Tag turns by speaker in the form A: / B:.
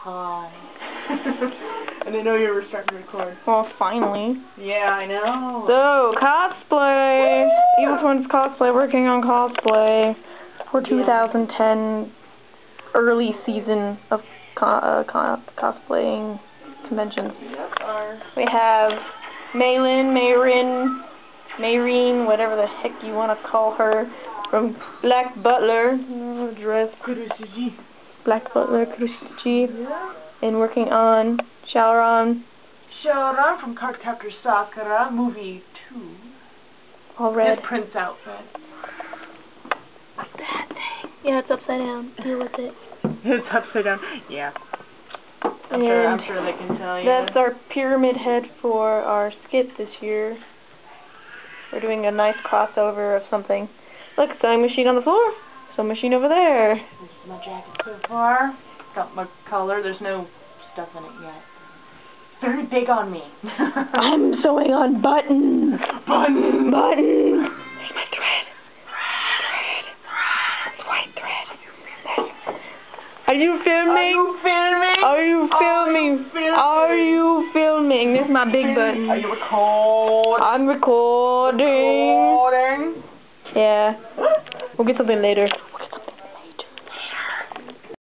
A: hi. I didn't know you were starting to record.
B: Well, finally.
A: Yeah, I know.
B: So, cosplay. Evil Twins cosplay, working on cosplay for 2010 early season of cosplaying conventions. We have Mayreen, whatever the heck you want to call her, from Black Butler, dress. Black Butler, Kuroshiji, and working on Shaoran
A: from Cardcaptor Sakura, movie 2.
B: All red.
A: His Prince outfit.
B: Like that thing. Yeah, it's upside down. Deal with it.
A: It's upside down. Yeah. I'm sure they can tell you.
B: That's our pyramid head for our skit this year. We're doing a nice crossover of something. Look, sewing machine on the floor. Sewing machine over there.
A: This is my jacket so far. Got my color. There's no stuff in it yet. Very big on me.
B: I'm sewing on buttons.
A: Buttons.
B: Buttons. There's my thread. Thread. It's white thread. Are you filming?
A: Are you filming?
B: Are you filming? There's my big button.
A: Are you recording?
B: I'm recording. Yeah. We'll get something later.